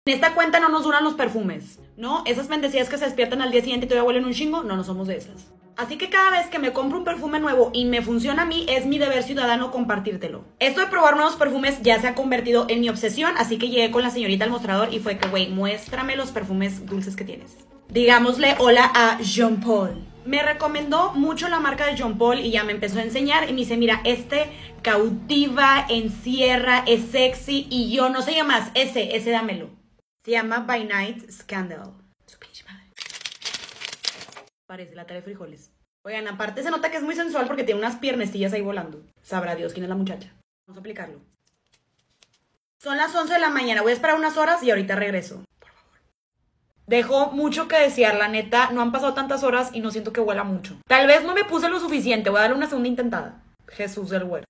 En esta cuenta no nos duran los perfumes, ¿no? Esas bendecidas que se despiertan al día siguiente y todavía huelen un chingo, no somos de esas. Así que cada vez que me compro un perfume nuevo y me funciona a mí, es mi deber ciudadano compartírtelo. Esto de probar nuevos perfumes ya se ha convertido en mi obsesión, así que llegué con la señorita al mostrador y fue que, güey, muéstrame los perfumes dulces que tienes. Digámosle hola a Jean Paul. Me recomendó mucho la marca de Jean Paul y ya me empezó a enseñar y me dice, mira, este cautiva, encierra, es sexy y yo no sé más, ese dámelo. Se llama By Night Scandal. Su pinche madre. Parece lata de frijoles. Oigan, aparte se nota que es muy sensual porque tiene unas piernecillas ahí volando. Sabrá Dios quién es la muchacha. Vamos a aplicarlo. Son las 11 de la mañana. Voy a esperar unas horas y ahorita regreso. Por favor. Dejó mucho que desear, la neta. No han pasado tantas horas y no siento que huela mucho. Tal vez no me puse lo suficiente. Voy a darle una segunda intentada. Jesús del Güero.